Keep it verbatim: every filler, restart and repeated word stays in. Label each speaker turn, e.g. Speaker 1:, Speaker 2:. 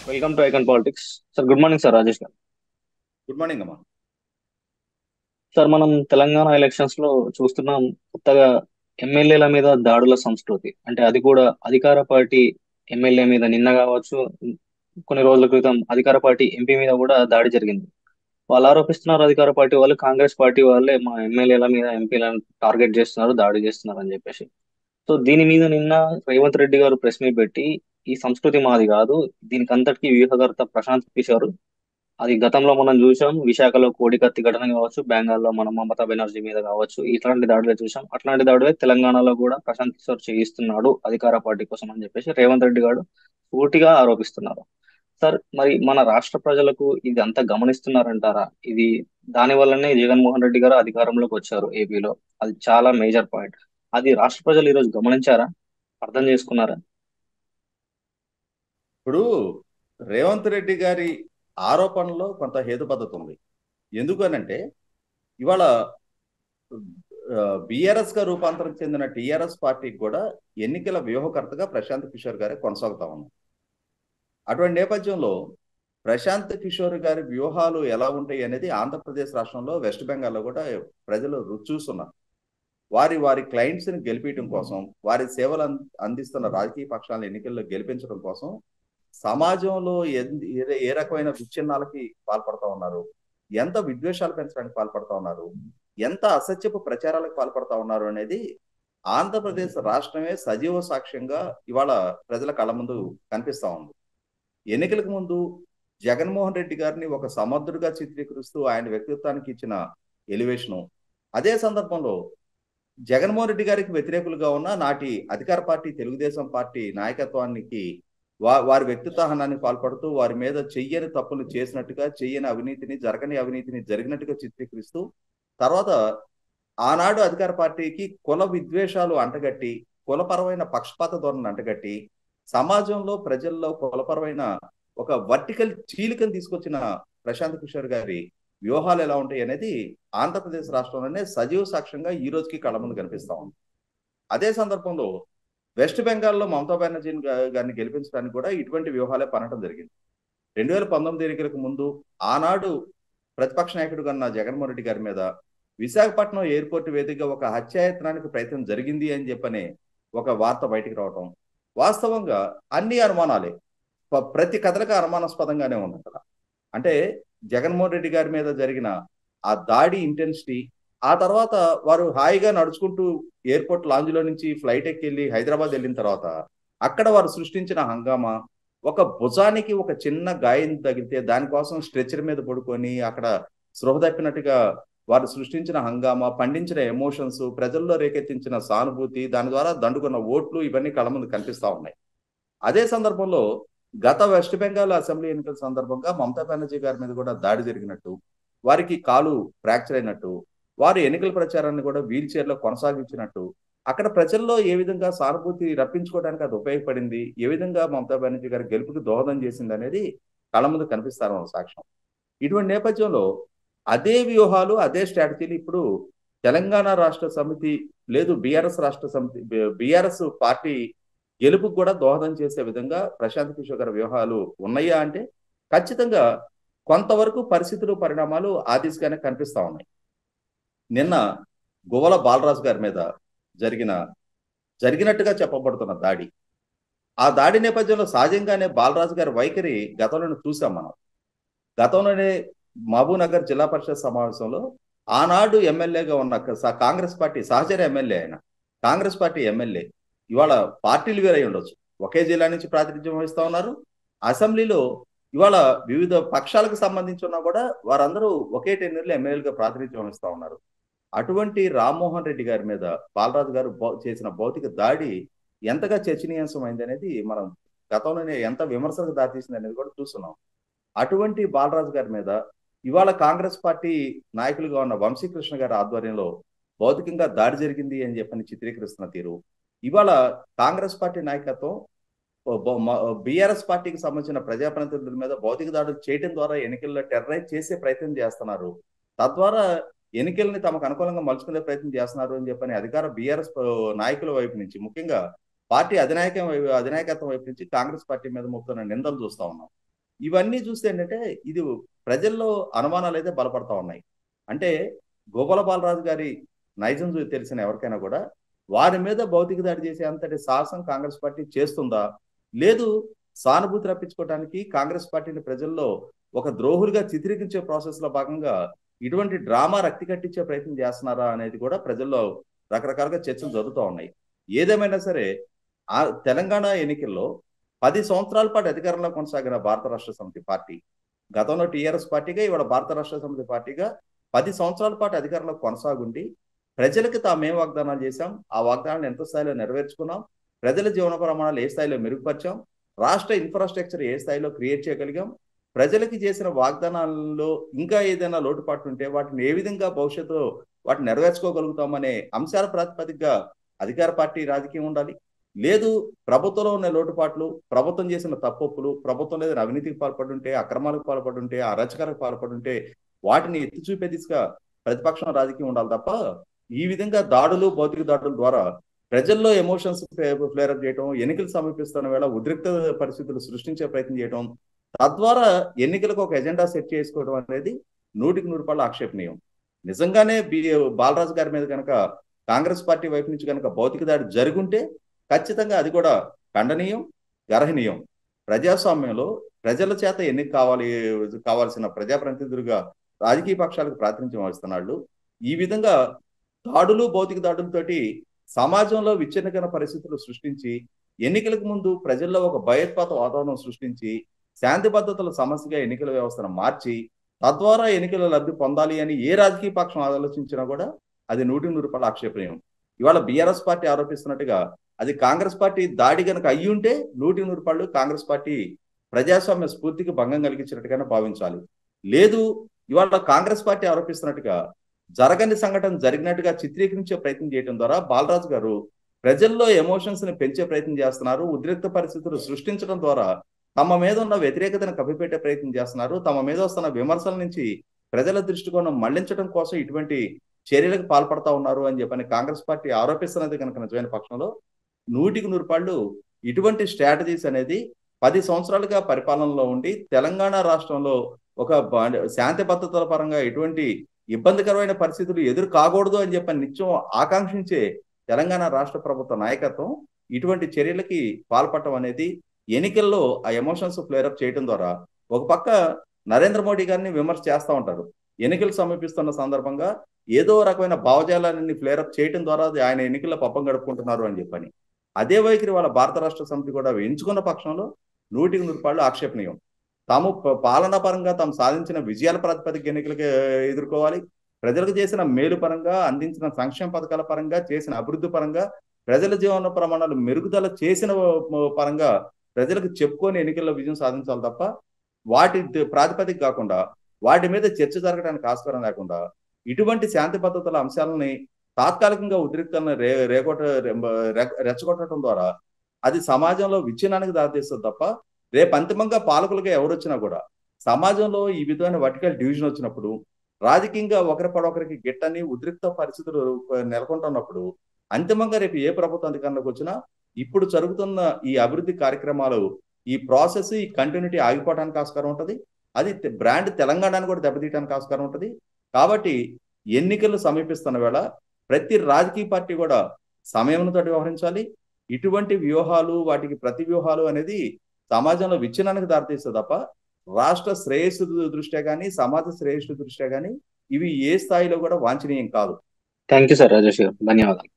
Speaker 1: Welcome to Icon Politics. Sir good morning sir. Rajesh garu.
Speaker 2: Good morning అమ్మా.
Speaker 1: Sir మనం Telangana elections లో చూస్తున్నాం, కొత్తగా ఎమ్మెల్యేల మీద దాడుల సంస్కృతి. అంటే అది కూడా అధికార పార్టీ ఎమ్మెల్యే మీద నిన్న కావచ్చు, కొన్ని రోజుల క్రితం అధికార పార్టీ ఎంపీ మీద కూడా దాడి జరిగింది. వాళ్ళు ఆరోపిస్తున్నారు, అధికార పార్టీ వాళ్ళు, కాంగ్రెస్ పార్టీ వాళ్ళే మా ఎమ్మెల్యేల మీద ఎంపీలను టార్గెట్ చేస్తున్నారు, దాడి చేస్తున్నారు అని చెప్పేసి. సో దీని మీద నిన్న రేవంత్ రెడ్డి గారు ప్రెస్ మీట్ పెట్టి, ఈ సంస్కృతి మాది కాదు, దీనికి అంతటికీ వ్యూహకర్త ప్రశాంత్ కిషోర్. అది గతంలో మనం చూసాం, విశాఖలో కోడికత్తి ఘటన కావచ్చు, బెంగాల్లో మన మమతా బెనర్జీ మీద కావచ్చు, ఇట్లాంటి దాడులే చూసాం. అట్లాంటి దాడులే తెలంగాణలో కూడా ప్రశాంత్ కిషోర్ చేయిస్తున్నాడు అధికార పార్టీ కోసం అని చెప్పేసి రేవంత్ రెడ్డి గారు పూర్తిగా ఆరోపిస్తున్నారు. సార్, మరి మన రాష్ట్ర ప్రజలకు ఇది అంతా గమనిస్తున్నారంటారా? ఇది దాని వల్లనే జగన్మోహన్ రెడ్డి గారు అధికారంలోకి వచ్చారు ఏపీలో. అది చాలా మేజర్ పాయింట్. అది రాష్ట్ర ప్రజలు ఈరోజు గమనించారా? అర్థం చేసుకున్నారా?
Speaker 2: ఇప్పుడు రేవంత్ రెడ్డి గారి ఆరోపణలో కొంత హేతుబద్ధత ఉంది. ఎందుకనంటే ఇవాళ బిఆర్ఎస్ గా రూపాంతరం చెందిన టిఆర్ఎస్ పార్టీకి కూడా ఎన్నికల వ్యూహకర్తగా ప్రశాంత్ కిషోర్ గారే కొనసాగుతా ఉన్నారు. అటువంటి నేపథ్యంలో ప్రశాంత్ కిషోర్ గారి వ్యూహాలు ఎలా ఉంటాయి అనేది ఆంధ్రప్రదేశ్ రాష్ట్రంలో, వెస్ట్ బెంగాల్లో కూడా ప్రజలు రుచి చూస్తున్నారు. వారి వారి క్లయింట్స్ ని గెలిపించడం కోసం, వారి సేవలు అందిస్తున్న రాజకీయ పక్షాలను ఎన్నికల్లో గెలిపించడం కోసం సమాజంలో ఏ రకమైన విచ్ఛిన్నాలకి పాల్పడతా ఉన్నారు, ఎంత విద్వేషాలు పెంచడానికి పాల్పడతా ఉన్నారు, ఎంత అసత్యపు ప్రచారాలకు పాల్పడతా ఉన్నారు అనేది ఆంధ్రప్రదేశ్ రాష్ట్రమే సజీవ సాక్ష్యంగా ఇవాళ ప్రజల కళ్ళ ముందు కనిపిస్తా ఉంది. ఎన్నికలకు ముందు జగన్మోహన్ రెడ్డి గారిని ఒక సమర్థుడిగా చిత్రీకరిస్తూ ఆయన వ్యక్తిత్వానికి ఇచ్చిన ఎలివేషను, అదే సందర్భంలో జగన్మోహన్ రెడ్డి గారికి వ్యతిరేకులుగా ఉన్న నాటి అధికార పార్టీ తెలుగుదేశం పార్టీ నాయకత్వానికి వా వారి వ్యక్తిత్వహనానికి పాల్పడుతూ వారి మీద చెయ్యని తప్పులు చేసినట్టుగా, చెయ్యని అవినీతిని, జరగని అవినీతిని జరిగినట్టుగా చిత్రీకరిస్తూ, తర్వాత ఆనాడు అధికార పార్టీకి కుల విద్వేషాలు అంటగట్టి, కులపరమైన పక్షపాత ధోరణి అంటగట్టి, సమాజంలో ప్రజల్లో కులపరమైన ఒక వర్టికల్ చీలికను తీసుకొచ్చిన ప్రశాంత్ కిషోర్ గారి వ్యూహాలు ఎలా ఉంటాయి అనేది ఆంధ్రప్రదేశ్ రాష్ట్రంలోనే సజీవ సాక్ష్యంగా ఈ రోజుకి కళ్ళ ముందు కనిపిస్తా ఉంది. అదే సందర్భంగా వెస్ట్ బెంగాల్లో మమతా బెనర్జీ గారిని గెలిపించడానికి కూడా ఇటువంటి వ్యూహాలే పనటం జరిగింది. రెండు వేల పంతొమ్మిది ఎన్నికలకు ముందు ఆనాడు ప్రతిపక్ష నాయకుడు కన్నా జగన్మోహన్ రెడ్డి గారి మీద విశాఖపట్నం ఎయిర్పోర్ట్ వేదికగా ఒక హత్యాయత్నానికి ప్రయత్నం జరిగింది అని చెప్పని ఒక వార్త బయటికి రావటం. వాస్తవంగా అన్ని అనుమానాలే, ప్రతి కథలకు అనుమానాస్పదంగానే ఉంది అక్కడ. అంటే జగన్మోహన్ రెడ్డి గారి మీద జరిగిన ఆ దాడి ఇంటెన్సిటీ, ఆ తర్వాత వారు హాయిగా నడుచుకుంటూ ఎయిర్పోర్ట్ లాంజ్ లో నుంచి ఫ్లైట్ ఎక్కి వెళ్ళి హైదరాబాద్ వెళ్ళిన తర్వాత అక్కడ వారు సృష్టించిన హంగామా, ఒక భుజానికి ఒక చిన్న గాయం తగిలితే దానికోసం స్ట్రెచర్ మీద పడుకొని అక్కడ స్పృహ తప్పినట్టుగా వారు సృష్టించిన హంగామా, పండించిన ఎమోషన్స్, ప్రజల్లో రేకెత్తించిన సానుభూతి, దాని ద్వారా దండుకున్న ఓట్లు, ఇవన్నీ కళ్ళ ముందు కనిపిస్తా ఉన్నాయి. అదే సందర్భంలో గత వెస్ట్ బెంగాల్ అసెంబ్లీ ఎన్నికల సందర్భంగా మమతా బెనర్జీ గారి మీద కూడా దాడి జరిగినట్టు, వారికి కాలు ఫ్రాక్చర్ అయినట్టు, వారు ఎన్నికల ప్రచారాన్ని కూడా వీల్ చైర్ లో కొనసాగించినట్టు, అక్కడ ప్రజల్లో ఏ విధంగా సానుభూతి రప్పించుకోవడానికి అది ఉపయోగపడింది, ఏ విధంగా మమతా బెనర్జీ గారి గెలుపుకి దోహదం చేసింది అనేది కళ్ళ ముందు కనిపిస్తారు సాక్ష్యం. ఇటువంటి నేపథ్యంలో అదే వ్యూహాలు, అదే స్ట్రాటజీలు ఇప్పుడు తెలంగాణ రాష్ట్ర సమితి లేదు బీఆర్ఎస్ రాష్ట్ర సమితి బీఆర్ఎస్ పార్టీ గెలుపుకు కూడా దోహదం చేసే విధంగా ప్రశాంత్ కిషోర్ గారి వ్యూహాలు ఉన్నాయా అంటే ఖచ్చితంగా కొంతవరకు పరిస్థితులు, పరిణామాలు ఆ దిశగానే కనిపిస్తా ఉన్నాయి. నిన్న గువ్వల బాలరాజు గారి మీద జరిగిన జరిగినట్టుగా చెప్పబడుతున్న దాడి, ఆ దాడి నేపథ్యంలో సహజంగానే బాలరాజు గారి వైఖరి గతంలోనే చూసాం మనం. గతంలోనే మహబూబ్నగర్ జిల్లా పరిషత్ సమావేశంలో ఆనాడు ఎమ్మెల్యేగా ఉన్న కాంగ్రెస్ పార్టీ సహచర ఎమ్మెల్యే, ఆయన కాంగ్రెస్ పార్టీ ఎమ్మెల్యే, ఇవాళ పార్టీలు వేరై ఉండొచ్చు, ఒకే జిల్లా నుంచి ప్రాతినిధ్యం వహిస్తా ఉన్నారు. అసెంబ్లీలో ఇవాళ వివిధ పక్షాలకు సంబంధించి ఉన్నా కూడా వారందరూ ఒకే టెన్యూర్లో ఎమ్మెల్యేలుగా ప్రాతినిధ్యం వహిస్తా ఉన్నారు. అటువంటి రామ్మోహన్ రెడ్డి గారి మీద బాలరాజు గారు చేసిన భౌతిక దాడి ఎంతగా చర్చనీయాంశమైంది అనేది మనం గతంలోనే ఎంత విమర్శలకు దారితీసింది అనేది కూడా చూస్తున్నాం. అటువంటి బాలరాజు గారి మీద ఇవాళ కాంగ్రెస్ పార్టీ నాయకులుగా ఉన్న వంశీకృష్ణ గారి ఆధ్వర్యంలో భౌతికంగా దాడి జరిగింది అని చెప్పని చిత్రీకరిస్తున్న తీరు, ఇవాళ కాంగ్రెస్ పార్టీ నాయకత్వం బీఆర్ఎస్ పార్టీకి సంబంధించిన ప్రజాప్రతినిధుల మీద భౌతిక దాడులు చేయడం ద్వారా ఎన్నికల్లో టెర్రరైజ్ చేసే ప్రయత్నం చేస్తున్నారు, తద్వారా ఎన్నికల్ని తమకు అనుకూలంగా మలుచుకునే ప్రయత్నం చేస్తున్నారు అని చెప్పని అధికార బీఆర్ఎస్ నాయకుల వైపు నుంచి, ముఖ్యంగా పార్టీ అధినాయకం అధినాయకత్వం వైపు నుంచి కాంగ్రెస్ పార్టీ మీద మోపుతున్న నిందలు చూస్తా ఉన్నాం. ఇవన్నీ చూస్తే ఏంటంటే ఇది ప్రజల్లో అనుమానాలు అయితే బలపడతా ఉన్నాయి. అంటే గోపాల బాలరాజు గారి నైజం చూ- తెలిసిన ఎవరికైనా కూడా వారి మీద భౌతిక దాడి చేసే అంతటి సాహసం కాంగ్రెస్ పార్టీ చేస్తుందా, లేదు సానుభూతి రప్పించుకోవడానికి కాంగ్రెస్ పార్టీని ప్రజల్లో ఒక ద్రోహులుగా చిత్రీకరించే ప్రాసెస్ లో భాగంగా ఇటువంటి డ్రామా రక్తి కట్టించే ప్రయత్నం చేస్తున్నారా అనేది కూడా ప్రజల్లో రకరకాలుగా చర్చలు జరుగుతూ ఉన్నాయి. ఏదేమైనా సరే ఆ తెలంగాణ ఎన్నికల్లో పది సంవత్సరాల పాటు అధికారంలో కొనసాగిన భారత రాష్ట్ర సమితి పార్టీ, గతంలో టీఆర్ఎస్ పార్టీగా ఇవాళ భారత రాష్ట్ర సమితి పార్టీగా పది సంవత్సరాల పాటు అధికారంలో కొనసాగుండి ప్రజలకు తామేం వాగ్దానాలు చేశాం, ఆ వాగ్దానాలను ఎంత స్థాయిలో నెరవేర్చుకున్నాం, ప్రజల జీవన ప్రమాణాలు ఏ స్థాయిలో మెరుగుపరిచాం, రాష్ట్ర ఇన్ఫ్రాస్ట్రక్చర్ ఏ స్థాయిలో క్రియేట్ చేయగలిగాం, ప్రజలకి చేసిన వాగ్దానాల్లో ఇంకా ఏదైనా లోటుపాట్లు ఉంటే వాటిని ఏ విధంగా భవిష్యత్తులో వాటిని నెరవేర్చుకోగలుగుతామనే అంశాల ప్రాతిపదికగా అధికార పార్టీ రాజకీయం ఉండాలి. లేదు ప్రభుత్వంలో ఉన్న లోటుపాట్లు, ప్రభుత్వం చేసిన తప్పొప్పులు, ప్రభుత్వం ఏదైనా అవినీతికి పాల్పడుంటే, అక్రమాలకు పాల్పడుంటే, అరాచకాలకు పాల్పడుంటే వాటిని ఎత్తి చూపే దిశగా ప్రతిపక్షం రాజకీయం ఉండాలి తప్ప ఈ విధంగా దాడులు, భౌతిక దాడుల ద్వారా ప్రజల్లో ఎమోషన్స్ ఫ్లేరప్ చేయడం, ఎన్నికలు సమీపిస్తున్న వేళ ఉద్రిక్త పరిస్థితులు సృష్టించే ప్రయత్నం చేయడం, తద్వారా ఎన్నికలకు ఒక ఎజెండా సెట్ చేసుకోవడం అనేది నూటికి నూరు రూపాయల ఆక్షేపణీయం. నిజంగానే బి బాలరాజు గారి మీద కనుక కాంగ్రెస్ పార్టీ వైపు నుంచి కనుక భౌతిక దాడి జరుగుంటే ఖచ్చితంగా అది కూడా ఖండనీయం, గర్హనీయం. ప్రజాస్వామ్యంలో ప్రజల చేత ఎన్నిక కావాలి కావాల్సిన ప్రజాప్రతినిధులుగా రాజకీయ పక్షాలకు ప్రాతినిధ్యం వహిస్తున్నాళ్ళు ఈ విధంగా దాడులు, భౌతిక దాడులతోటి సమాజంలో విచ్ఛిన్నకర పరిస్థితులు సృష్టించి, ఎన్నికలకు ముందు ప్రజల్లో ఒక భయోత్పాత వాతావరణం సృష్టించి, శాంతి భద్రతల సమస్యగా ఎన్నికల వ్యవస్థను మార్చి, తద్వారా ఎన్నికల లబ్ధి పొందాలి అని ఏ రాజకీయ పక్షం ఆలోచించినా కూడా అది నూటి నూరు రూపాయల ఆక్షేపణీయం. ఇవాళ బీఆర్ఎస్ పార్టీ ఆరోపిస్తున్నట్టుగా అది కాంగ్రెస్ పార్టీ దాడి కనుక అయ్యి ఉంటే నూటి నూరు రూపాయలు కాంగ్రెస్ పార్టీ ప్రజాస్వామ్య స్ఫూర్తికి భంగం కలిగించినట్టుగానే భావించాలి. లేదు ఇవాళ కాంగ్రెస్ పార్టీ ఆరోపిస్తున్నట్టుగా జరగని సంఘటన జరిగినట్టుగా చిత్రీకరించే ప్రయత్నం చేయడం ద్వారా బాలరాజు గారు ప్రజల్లో ఎమోషన్స్ ని పెంచే ప్రయత్నం చేస్తున్నారు. ఉద్రిక్త పరిస్థితులు సృష్టించడం ద్వారా తమ మీద ఉన్న వ్యతిరేకతను కప్పిపెట్టే ప్రయత్నం చేస్తున్నారు. తమ మీద వస్తున్న విమర్శల నుంచి ప్రజల దృష్టికోణం మళ్లించడం కోసం ఇటువంటి చర్యలకు పాల్పడతా ఉన్నారు అని చెప్పని కాంగ్రెస్ పార్టీ ఆరోపిస్తున్నది కనుక నిజమైన పక్షంలో నూటికి నూరు పాళ్ళు ఇటువంటి స్ట్రాటజీస్ అనేది పది సంవత్సరాలుగా పరిపాలనలో ఉండి తెలంగాణ రాష్ట్రంలో ఒక శాంతి భద్రతల పరంగా ఎటువంటి ఇబ్బందికరమైన పరిస్థితులు ఎదురు కాకూడదు అని చెప్పని నిత్యం ఆకాంక్షించే తెలంగాణ రాష్ట్ర ప్రభుత్వ నాయకత్వం ఇటువంటి చర్యలకి పాల్పడటం అనేది ఎన్నికల్లో ఆ ఎమోషన్స్ ఫ్లేరప్ చేయడం ద్వారా ఒక పక్క నరేంద్ర మోడీ గారిని విమర్శ చేస్తూ ఉంటారు. ఎన్నికలు సమీపిస్తున్న సందర్భంగా ఏదో రకమైన భావజాలాన్ని ఫ్లేరప్ చేయడం ద్వారా ఆయన ఎన్నికల్లో పప్పం గడుపుకుంటున్నారు అని చెప్పని అదే వైఖరి వాళ్ళ భారత రాష్ట్ర సమితి కూడా ఎంచుకున్న పక్షంలో నూటికి నూరు రూపాయలు ఆక్షేపణీయం. తాము పాలనా పరంగా తాము సాధించిన విజయాల ప్రాతిపదిక ఎన్నికలకు ఎదుర్కోవాలి. ప్రజలకు చేసిన మేలు పరంగా, అందించిన సంక్షేమ పథకాల పరంగా, చేసిన అభివృద్ధి పరంగా, ప్రజల జీవన ప్రమాణాలు మెరుగుదల చేసిన పరంగా ప్రజలకు చెప్పుకొని ఎన్నికల్లో విజయం సాధించాలి తప్ప వాటి ప్రాతిపదిక కాకుండా వాటి మీద చర్చ జరగడానికి ఆస్కారం లేకుండా ఇటువంటి శాంతి భద్రతల అంశాలని తాత్కాలికంగా ఉద్రిక్తలను రే రేకొట్ట రెచ్చగొట్టడం ద్వారా అది సమాజంలో విచ్ఛిన్నానికి దారితీస్తుంది తప్ప రేపు అంతిమంగా పాలకులుగా ఎవరు వచ్చినా కూడా సమాజంలో ఈ విధమైన వర్టికల్ డివిజన్ వచ్చినప్పుడు రాజకీయంగా ఒకరి పడొకరికి గిట్టని ఉద్రిక్త పరిస్థితులు నెలకొంటున్నప్పుడు అంతిమంగా రేపు ఏ ప్రభుత్వం అధికారంలోకి వచ్చినా ఇప్పుడు జరుగుతున్న ఈ అభివృద్ధి కార్యక్రమాలు ఈ ప్రాసెస్ ఈ కంటిన్యూటీ ఆగిపోవడానికి ఆస్కారం ఉంటుంది. అది బ్రాండ్ తెలంగాణను కూడా దెబ్బతీయడానికి ఆస్కారం ఉంటుంది. కాబట్టి ఎన్నికలు సమీపిస్తున్న వేళ ప్రతి రాజకీయ పార్టీ కూడా సమయంతో వ్యవహరించాలి. ఇటువంటి వ్యూహాలు వాటికి ప్రతి వ్యూహాలు అనేది సమాజంలో విచ్ఛిన్నానికి దారితీస్తుంది తప్ప రాష్ట్ర శ్రేయస్సు దృష్ట్యా కానీ సమాజ శ్రేయస్సు దృష్ట్యా కానీ ఇవి ఏ స్థాయిలో కూడా వాంఛనీయం కాదు.
Speaker 1: థ్యాంక్ యూ సార్ రాజేష్ గారు, ధన్యవాదాలు.